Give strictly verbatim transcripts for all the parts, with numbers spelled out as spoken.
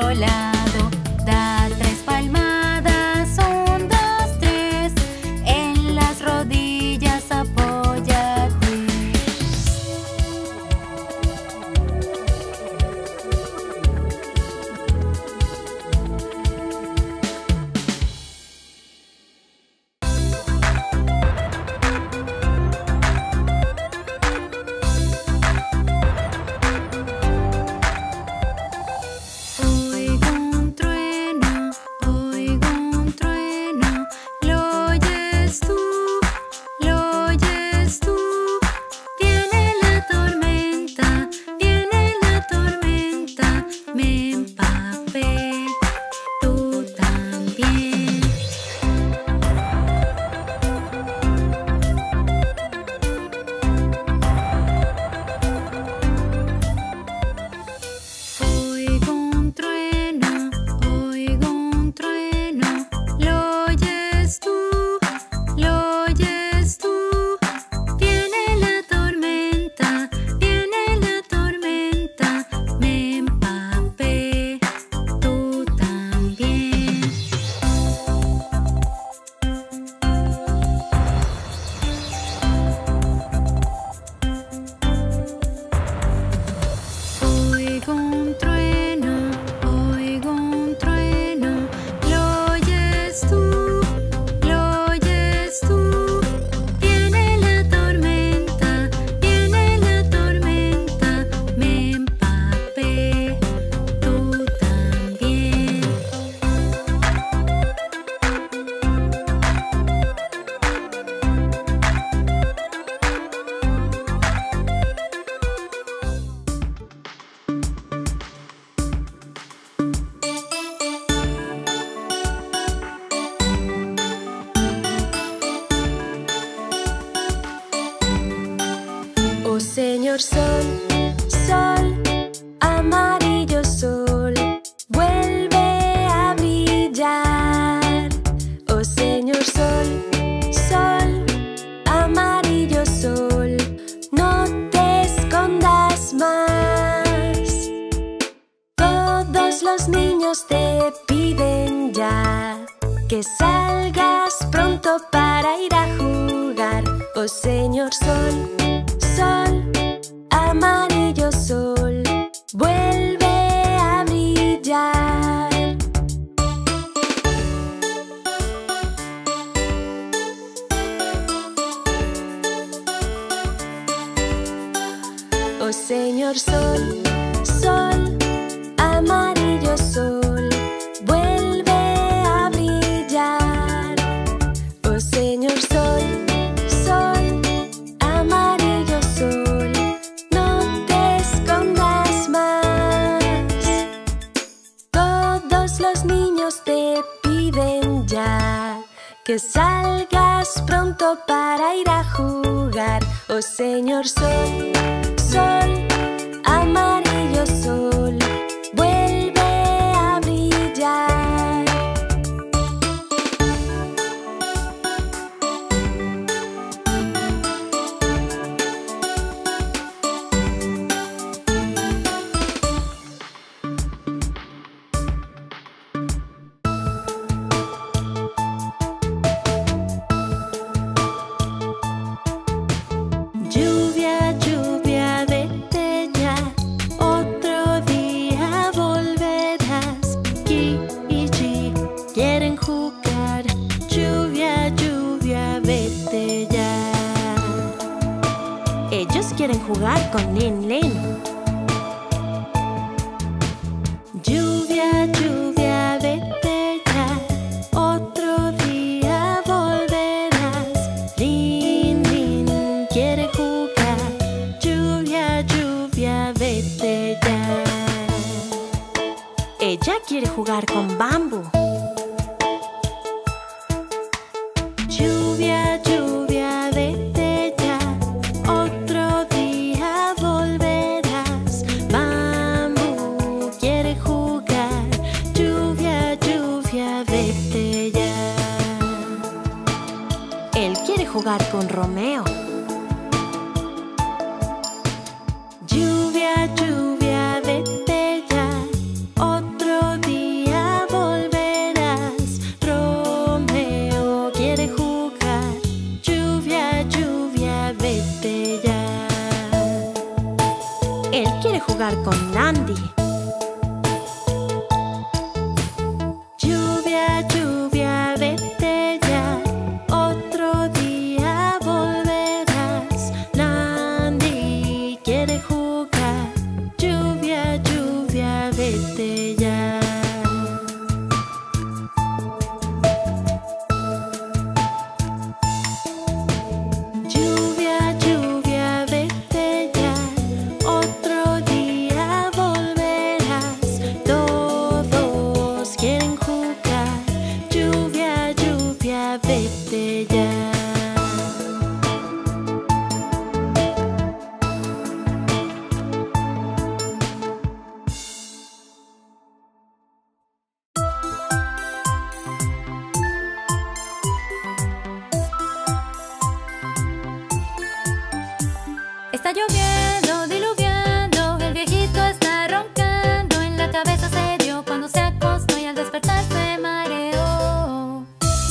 lado. Da tres palmadas, un, dos, tres. En las rodillas apóyate. Oigo un trueno, oigo un trueno. ¿Lo oyes tú? ¿Lo oyes tú? Viene la tormenta, viene la tormenta. Me empapé, tú también. Oigo un trueno, oigo un trueno. ¿Lo oyes tú? ¿Lo oyes tú? Viene la tormenta, viene la tormenta. Me empapé, tú también. Oigo un trueno, oigo un trueno. ¿Lo oyes tú? ¿Lo oyes tú? Viene la tormenta, viene la tormenta. Me empapé, tú también. Oh Señor Sol, Sol, amarillo Sol, vuelve a brillar. Oh Señor Sol, Sol, amarillo Sol, no te escondas más. Todos los niños te piden ya que salgas pronto para ir a jugar. Oh Señor Sol, Sol, amarillo Sol, vuelve a brillar. Oh Señor Sol, Sol, amarillo Sol, vuelve a brillar. Oh Señor Sol, Sol, amarillo Sol, no te escondas más. Todos los niños te piden ya que salgas pronto para ir a jugar. Oh Señor Sol, Sol, amarillo Sol, vuelve a brillar. Lluvia, lluvia, vete ya, otro día volverás. Gi y Gi quieren jugar. Lluvia, lluvia, vete ya. Ellos quieren jugar con Lin Lin. Lluvia, lluvia, vete ya, otro día volverás. Lin Lin quiere jugar. Lluvia, lluvia, vete ya. Ella quiere jugar con Bambú. Lluvia, lluvia, vete ya, otro día volverás. Bambú quiere jugar. Lluvia, lluvia, vete ya. Él quiere jugar con Romeo. Lluvia, lluvia, vete ya, otro quiere jugar con Andy. Lluvia, lluvia, vete ya, otro día volverás. Andy quiere jugar. Lluvia, lluvia, vete ya. Lluvia, lluvia, vete ya, otro día volverás. Todos quieren jugar. Lluvia, lluvia, vete ya. Está lloviendo, diluviando, el viejito está roncando. En la cabeza se dio cuando se acostó y al despertar se mareó.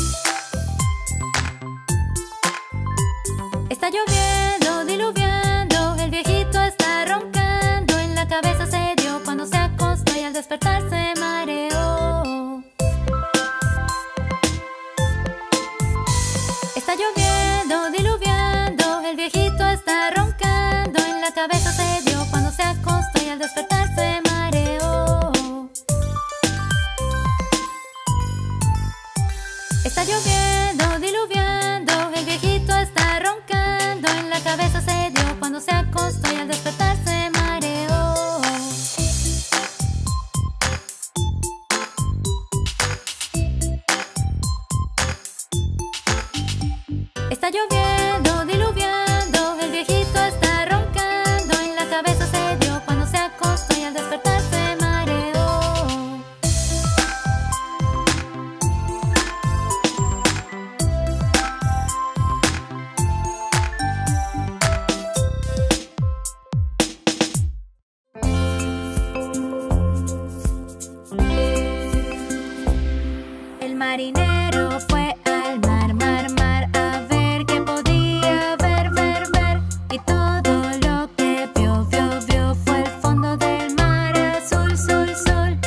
Está lloviendo, diluviando, el viejito está roncando. En la cabeza se dio cuando se acostó y al despertar se mareó. Está lloviendo, diluviando, el viejito está roncando. En la cabeza se dio cuando se acostó y al despertar se mareó. Está lloviendo, diluviando, el viejito está roncando. En la cabeza se dio cuando se acostó y al despertar se mareó. Está lloviendo, diluviando, el viejito está roncando. En la cabeza se dio cuando se acostó y al despertar se mareó. El marinero fue al mar, mar, mar, a ver qué podía ver, ver, ver. Y todo lo que vio, vio, vio fue el fondo del mar azul, azul, azul.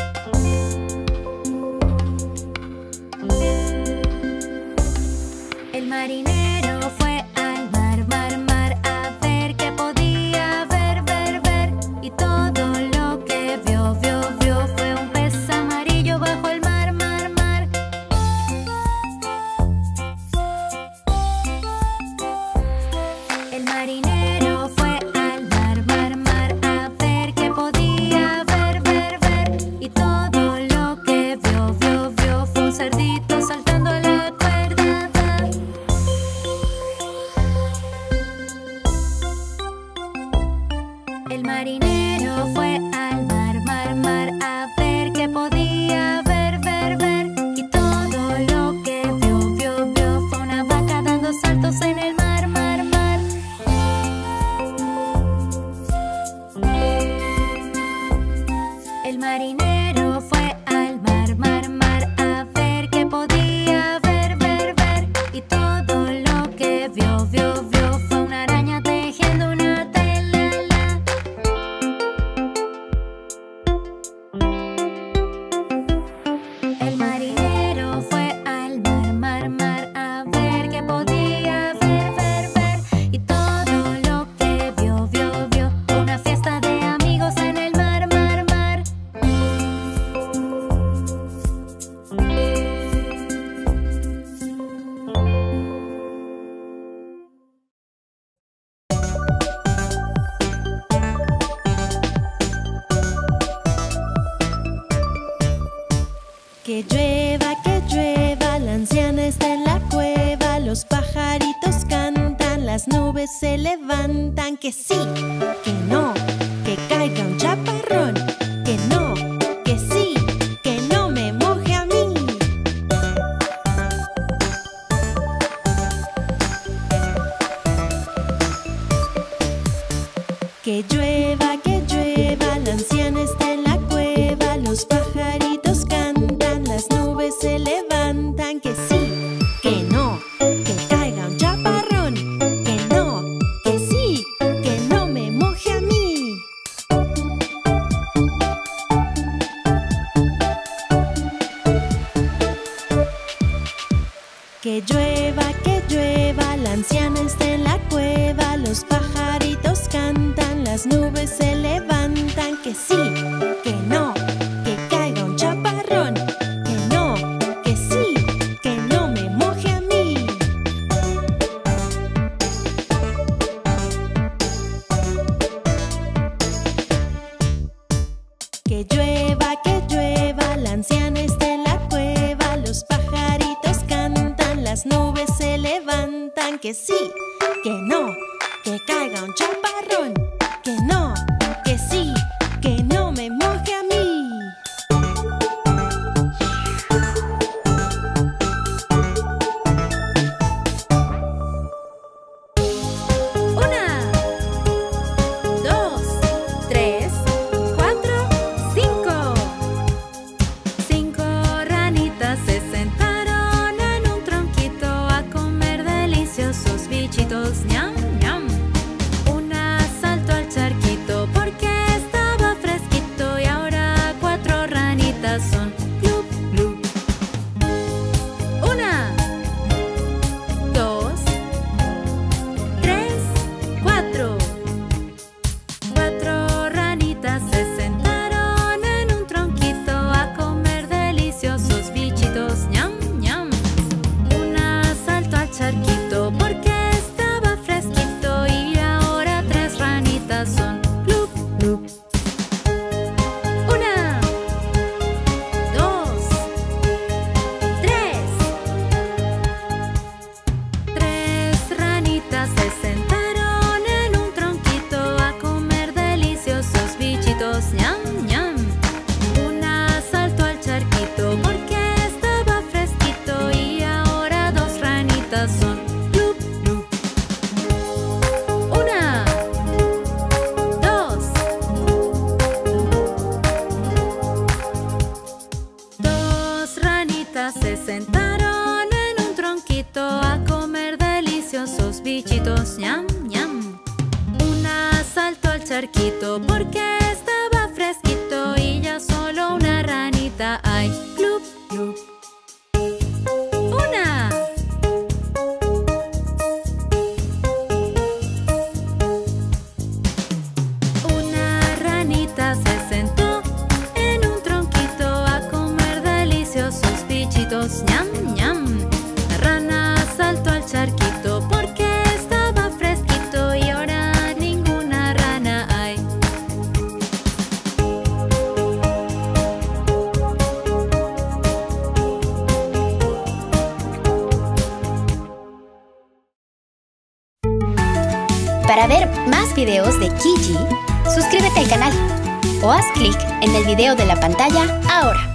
El marinero fue al mar, mar, mar, a ver qué podía ver, ver, ver. Y todo lo que vio, vio, vio fue un pez amarillo bajo el mar, mar, mar. El marinero fue al mar, mar, mar, a ver qué podía ver, ver, ver. Y todo lo que vio, vio, vio fue un cerdito saltando a la cuerda. El marinero fue al mar, mar, mar, a ver qué podía ver, ver, ver. Y todo lo que vio, vio, vio fue una vaca dando saltos en el mar, mar, mar. El marinero fue al mar, mar, mar, a ver qué podía ver, ver, ver. Y todo lo que vio, vio, vio fue una araña tejiendo una tela. El marinero fue al mar, mar, mar, a ver qué podía ver, ver, ver. Y todo lo que vio, vio, vio una fiesta de amigos en el mar, mar, mar. Que llueva, que llueva, la anciana está en la cueva. Los pajaritos cantan, las nubes se levantan. Que sí, que no, que caiga un chaparrón. Que no, que sí, que no me moje a mí. Que llueva, que llueva, la anciana está en la cueva. Los pajaritos cantan, las nubes se levantan. Que sí, que no, que caiga un chaparrón. Que no, que sí, que no me moje a mí. Que llueva, que llueva, la anciana está en la cueva. Los pajaritos cantan, las nubes se levantan. Que sí, que no, que caiga un chaparrón. Que no, que sí, que no me moje a mí. Que llueva, que llueva, la anciana está en la cueva. Los pajaritos cantan, las nubes se levantan. Que sí, que no, que caiga un chaparrón. Que no, que sí, que no me moje a mí. Una, dos, tres, cuatro, cinco. Cinco ranitas se sentaron en un tronquito a comer deliciosos bichitos. Ñam, ñam. Una saltó al charquito porque estaba fresquito y ahora cuatro ranitas son. Glup, glup. Una, dos, tres, cuatro. Cuatro ranitas se sentaron en un tronquito a comer deliciosos bichitos. Ñam, ñam. Una saltó al charquito porque estaba fresquito y ahora tres ranitas son. Glup, glup. Una, dos, tres. Tres ranitas se sentaron en un tronquito a comer deliciosos bichitos. Ñam, ñam. Una saltó al charquito porque estaba fresquito y ahora dos ranitas son. Glup, glup. Una, dos. Dos ranitas se sentaron en un tronquito a comer deliciosos bichitos. Ñam, ñam. Una saltó al charquito porque estaba fresquito y ya solo una ranita hay. Glup, glup. Una, una ranita se sentó en un tronquito a comer deliciosos bichitos. Ñam, ñam. La rana saltó al charquito porque estaba fresquito y ahora ninguna rana hay. Para ver más videos de Kijiji, suscríbete al canal o haz clic en el video de la pantalla ahora.